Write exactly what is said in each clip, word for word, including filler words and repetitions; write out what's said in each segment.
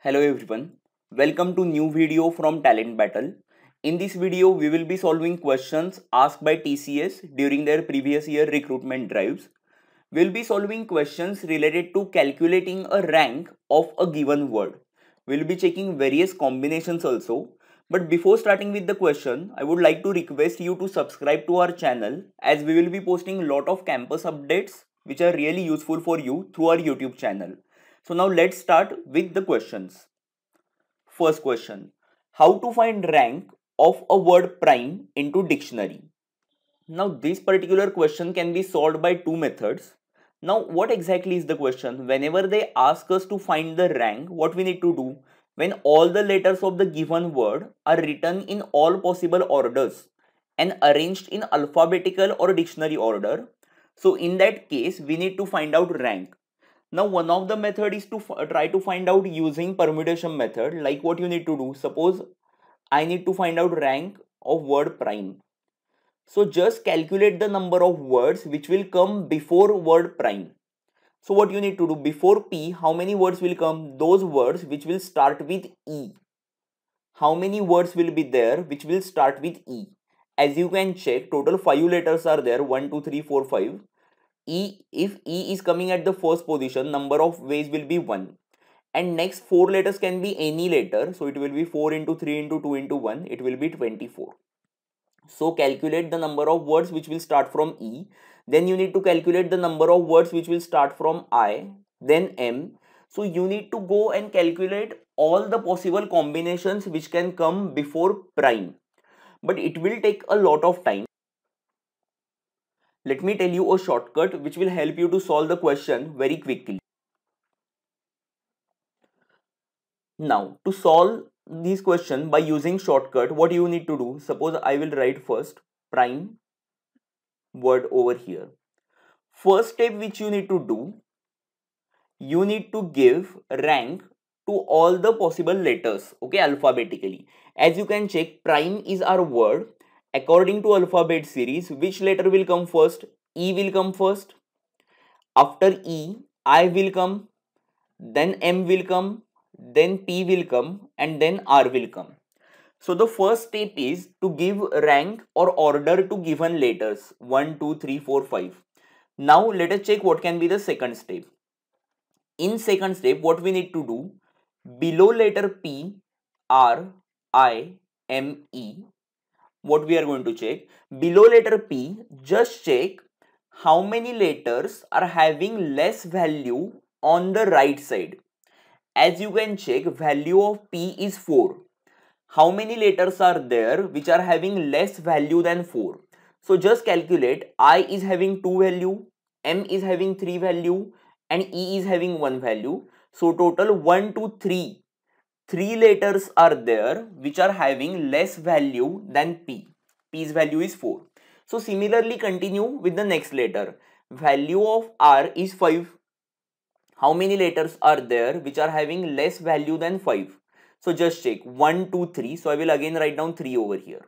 Hello everyone, welcome to new video from Talent Battle. In this video, we will be solving questions asked by T C S during their previous year recruitment drives. We will be solving questions related to calculating a rank of a given word. We will be checking various combinations also. But before starting with the question, I would like to request you to subscribe to our channel as we will be posting a lot of campus updates which are really useful for you through our YouTube channel. So now let's start with the questions. First question. How to find rank of a word prime into dictionary? Now this particular question can be solved by two methods. Now what exactly is the question? Whenever they ask us to find the rank, what we need to do? When all the letters of the given word are written in all possible orders and arranged in alphabetical or dictionary order, so in that case we need to find out rank. Now one of the method is to try to find out using permutation method. Like what you need to do, suppose I need to find out rank of word prime. So just calculate the number of words which will come before word prime. So what you need to do, before P, how many words will come? Those words which will start with E. How many words will be there which will start with E? As you can check, total five letters are there, one, two, three, four, five. E, if E is coming at the first position, number of ways will be one. And next four letters can be any letter. So it will be four into three into two into one. It will be twenty-four. So calculate the number of words which will start from E. Then you need to calculate the number of words which will start from I. Then M. So you need to go and calculate all the possible combinations which can come before prime. But it will take a lot of time. Let me tell you a shortcut which will help you to solve the question very quickly. Now, to solve this question by using shortcut, what you need to do, suppose I will write first prime word over here. First step which you need to do, you need to give rank to all the possible letters, okay, alphabetically. As you can check, prime is our word. According to alphabet series, which letter will come first? E will come first. After E, I will come, then M will come, then P will come, and then R will come. So the first step is to give rank or order to given letters one, two, three, four, five. Now let us check what can be the second step. In second step, what we need to do, below letter P, R, I, M, E, what we are going to check, below letter P, just check how many letters are having less value on the right side. As you can check, value of P is four. How many letters are there which are having less value than four? So just calculate, I is having two value, M is having three value, and E is having one value. So total one, two, three. Three letters are there which are having less value than P. P's value is four. So similarly continue with the next letter. Value of R is five. How many letters are there which are having less value than five? So just check one, two, three. So I will again write down three over here.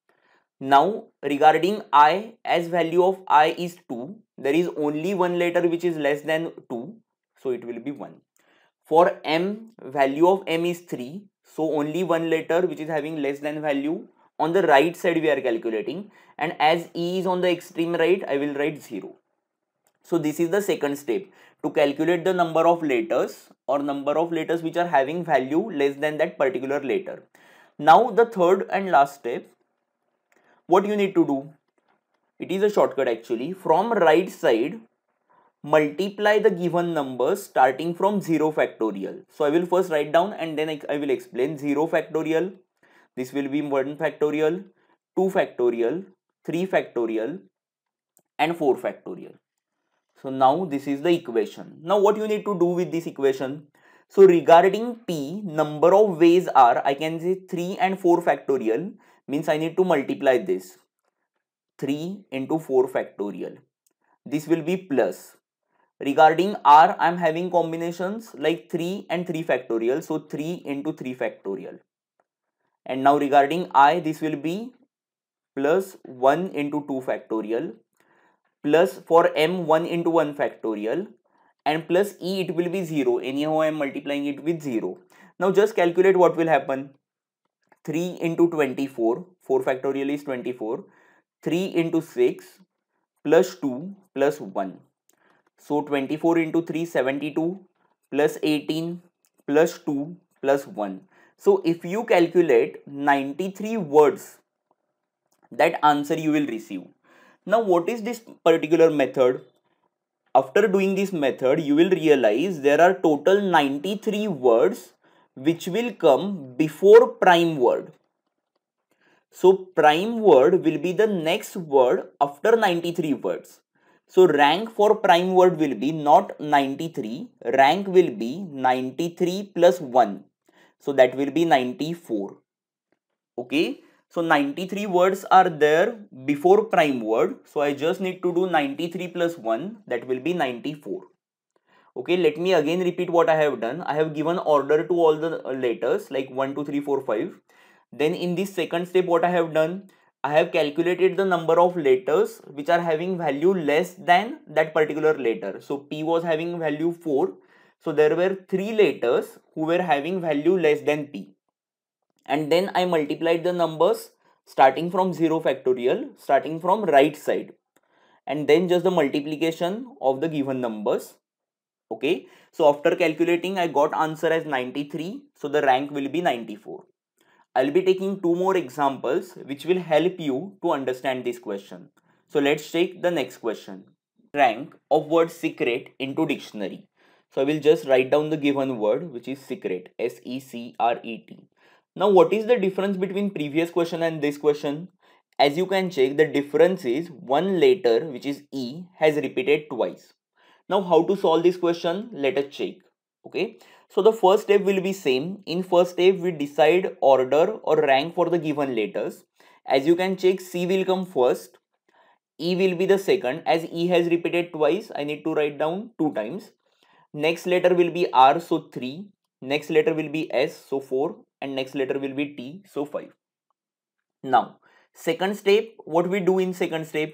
Now regarding I, as value of I is two, there is only one letter which is less than two. So it will be one. For M, value of M is three. So only one letter which is having less than value. On the right side we are calculating. And as E is on the extreme right, I will write zero. So this is the second step, to calculate the number of letters or number of letters which are having value less than that particular letter. Now the third and last step, what you need to do, it is a shortcut actually. From right side, multiply the given numbers starting from zero factorial. So I will first write down and then I will explain. Zero factorial, this will be one factorial, two factorial, three factorial, and four factorial. So now this is the equation. Now what you need to do with this equation? So regarding P, number of ways are, I can say three and four factorial, means I need to multiply this. three into four factorial. This will be plus. Regarding R, I am having combinations like three and three factorial. So three into three factorial. And now regarding I, this will be plus one into two factorial. Plus for M, one into one factorial, and plus E it will be zero. Anyhow I am multiplying it with zero. Now just calculate what will happen. three into twenty-four, four factorial is twenty-four, three into six plus two plus one. So twenty-four into three, seventy-two, plus eighteen plus two plus one. So if you calculate ninety-three words, that answer you will receive. Now what is this particular method? After doing this method, you will realize there are total ninety-three words which will come before prime word. So prime word will be the next word after ninety-three words. So rank for prime word will be not ninety-three, rank will be ninety-three plus one. So that will be ninety-four. Okay. So ninety-three words are there before prime word. So I just need to do ninety-three plus one, that will be ninety-four. Okay, let me again repeat what I have done. I have given order to all the letters like one, two, three, four, five. Then in this second step what I have done, I have calculated the number of letters which are having value less than that particular letter. So P was having value four. So there were three letters who were having value less than P. And then I multiplied the numbers starting from zero factorial, starting from right side. And then just the multiplication of the given numbers. Okay, so after calculating I got answer as ninety-three, so the rank will be ninety-four. I'll be taking two more examples which will help you to understand this question. So let's take the next question. Rank of word secret into dictionary. So I will just write down the given word which is secret, S E C R E T. Now what is the difference between previous question and this question? As you can check, the difference is one letter which is E has repeated twice. Now how to solve this question? Let us check. Okay, so the first step will be same. In first step we decide order or rank for the given letters. As you can check, C will come first, E will be the second. As E has repeated twice, I need to write down two times. Next letter will be R, so three. Next letter will be S, so four. And next letter will be T, so five. Now second step, what we do in second step?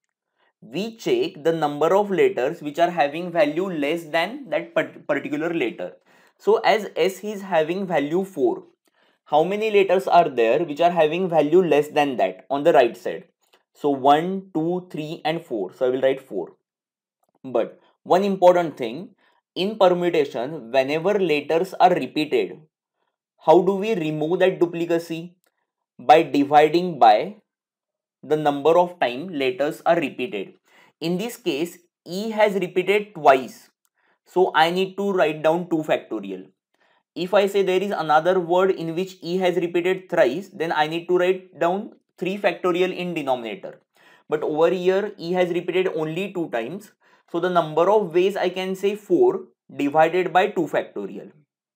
We check the number of letters which are having value less than that particular letter. So as S is having value four, how many letters are there which are having value less than that on the right side? So one, two, three and four. So I will write four. But one important thing, in permutation, whenever letters are repeated, how do we remove that duplicacy? By dividing by the number of time letters are repeated. In this case, E has repeated twice. So I need to write down two factorial. If I say there is another word in which E has repeated thrice, then I need to write down three factorial in denominator. But over here, E has repeated only two times. So the number of ways I can say four divided by two factorial.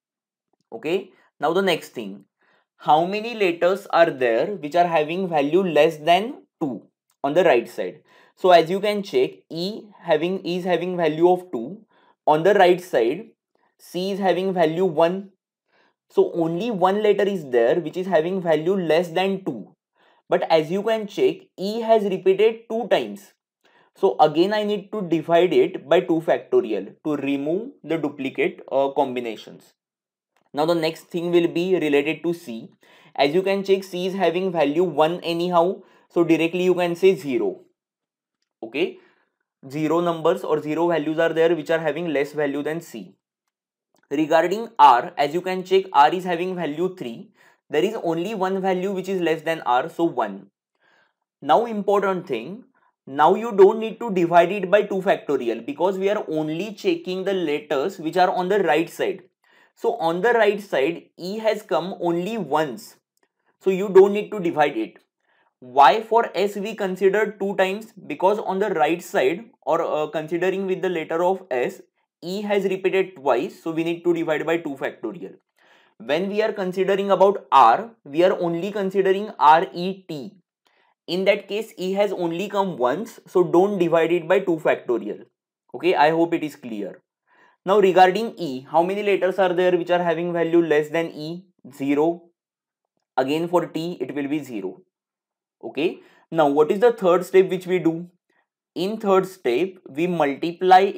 Okay. Now the next thing. How many letters are there which are having value less than two on the right side? So as you can check, E having is having value of two. On the right side, C is having value one. So only one letter is there which is having value less than two. But as you can check, E has repeated two times. So again I need to divide it by two factorial to remove the duplicate uh, combinations. Now the next thing will be related to C. As you can check, C is having value one anyhow. So directly you can say zero. Okay. Zero numbers or zero values are there which are having less value than C. Regarding R, as you can check, R is having value three. There is only one value which is less than R, so one. Now important thing, now you don't need to divide it by two factorial because we are only checking the letters which are on the right side. So on the right side, E has come only once. So you don't need to divide it. Why for S we considered two times? Because on the right side or uh, considering with the letter of S, E has repeated twice. So we need to divide by two factorial. When we are considering about R, we are only considering R E T. In that case, E has only come once. So don't divide it by two factorial. Okay, I hope it is clear. Now regarding E, how many letters are there which are having value less than E? zero. Again for T, it will be zero. Okay. Now what is the third step which we do? In third step, we multiply it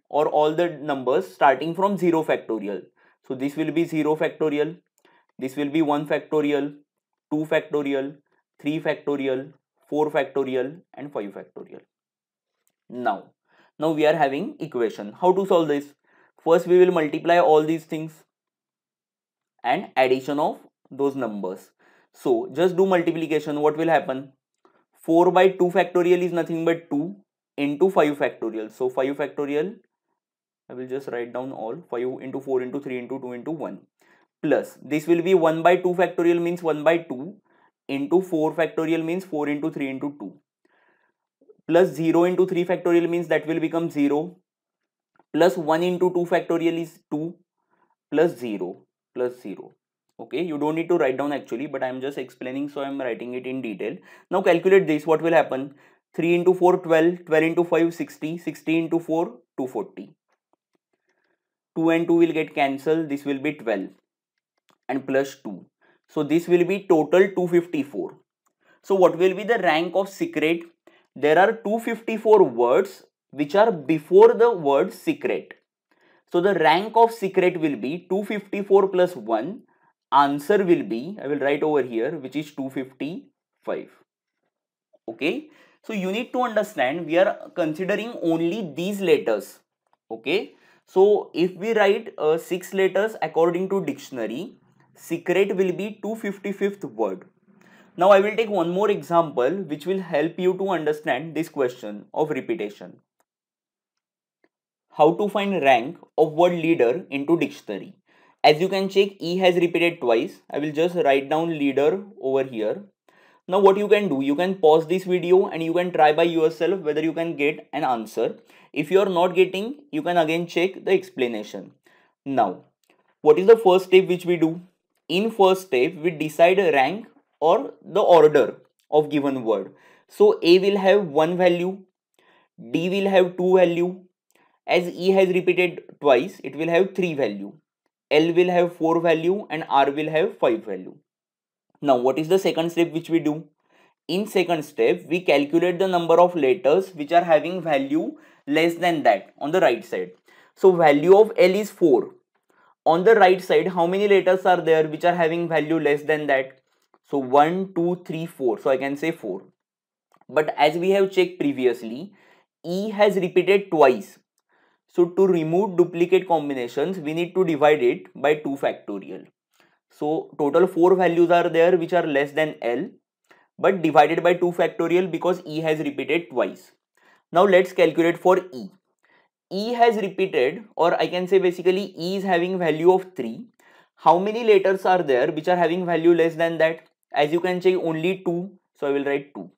or all the numbers starting from zero factorial. So this will be zero factorial, this will be one factorial, two factorial, three factorial, four factorial and five factorial. Now, now we are having equation. How to solve this? First we will multiply all these things and addition of those numbers. So just do multiplication. What will happen? four by two factorial is nothing but two into five factorial. So five factorial, I will just write down all, five into four into three into two into one, plus this will be one by two factorial means one by two into four factorial means four into three into two, plus zero into three factorial means that will become zero, plus one into two factorial is two, plus zero, plus zero. Okay, you don't need to write down actually, but I am just explaining, so I am writing it in detail. Now calculate this. What will happen? three into four, twelve, twelve into five, sixty, sixty into four, two hundred forty. two and two will get cancelled. This will be twelve and plus two. So this will be total two hundred fifty-four. So what will be the rank of secret? There are two hundred fifty-four words which are before the word secret. So the rank of secret will be two hundred fifty-four plus one. Answer will be, I will write over here, which is two hundred fifty-five. Okay. So you need to understand, we are considering only these letters. Okay. So if we write uh, six letters according to dictionary, secret will be two hundred fifty-fifth word. Now I will take one more example which will help you to understand this question of repetition. How to find rank of word leader into dictionary. As you can check, E has repeated twice. I will just write down leader over here. Now what you can do, you can pause this video and you can try by yourself whether you can get an answer. If you are not getting, you can again check the explanation. Now, what is the first step which we do? In first step, we decide a rank or the order of given word. So A will have one value, D will have two value. As E has repeated twice, it will have three value. L will have four value and R will have five value. Now what is the second step which we do? In second step, we calculate the number of letters which are having value less than that on the right side. So value of L is four. On the right side, how many letters are there which are having value less than that? So one, two, three, four. So I can say four. But as we have checked previously, E has repeated twice. So to remove duplicate combinations, we need to divide it by two factorial. So total four values are there which are less than L, but divided by two factorial because E has repeated twice. Now let's calculate for E. E has repeated, or I can say basically E is having value of three. How many letters are there which are having value less than that? As you can check, only two. So I will write two.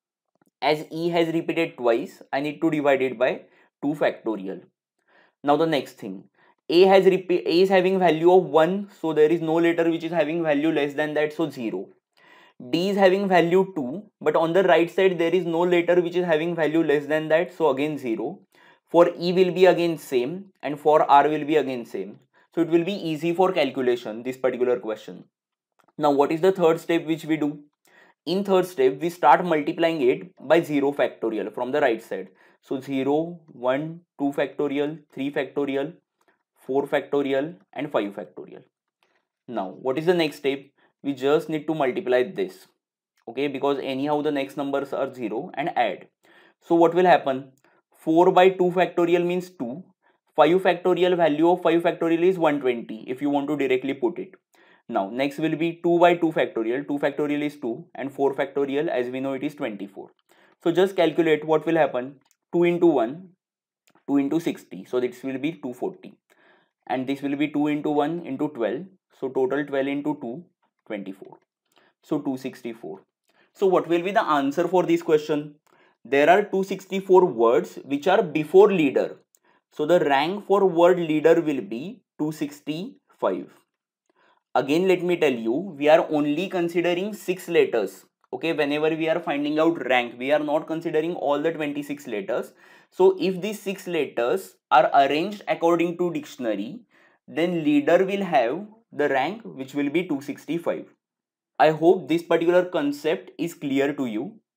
As E has repeated twice, I need to divide it by two factorial. Now the next thing, A has repeat, A is having value of one, so there is no letter which is having value less than that, so zero. D is having value two, but on the right side there is no letter which is having value less than that, so again zero. For E will be again same and for R will be again same. So it will be easy for calculation, this particular question. Now what is the third step which we do? In third step, we start multiplying it by zero factorial from the right side. So zero, one, two factorial, three factorial, four factorial and five factorial. Now what is the next step? We just need to multiply this, okay, because anyhow the next numbers are zero, and add. So what will happen? four by two factorial means two. five factorial, value of five factorial is one hundred twenty if you want to directly put it. Now next will be two by two factorial. two factorial is two and four factorial, as we know, it is twenty-four. So just calculate what will happen. two into one, two into sixty, so this will be two hundred forty, and this will be two into one into twelve, so total twelve into two, twenty-four, so two hundred sixty-four. So what will be the answer for this question? There are two hundred sixty-four words which are before leader, so the rank for word leader will be two hundred sixty-five. Again, let me tell you, we are only considering six letters. Okay, whenever we are finding out rank, we are not considering all the twenty-six letters. So if these six letters are arranged according to dictionary, then leader will have the rank which will be two hundred sixty-five. I hope this particular concept is clear to you.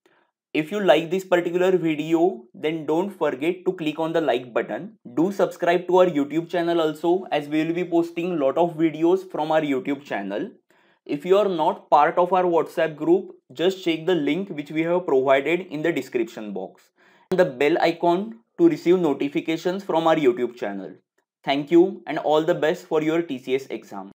If you like this particular video, then don't forget to click on the like button. Do subscribe to our YouTube channel also, as we will be posting lot of videos from our YouTube channel. If you are not part of our WhatsApp group, just check the link which we have provided in the description box. And the bell icon to receive notifications from our YouTube channel. Thank you and all the best for your T C S exam.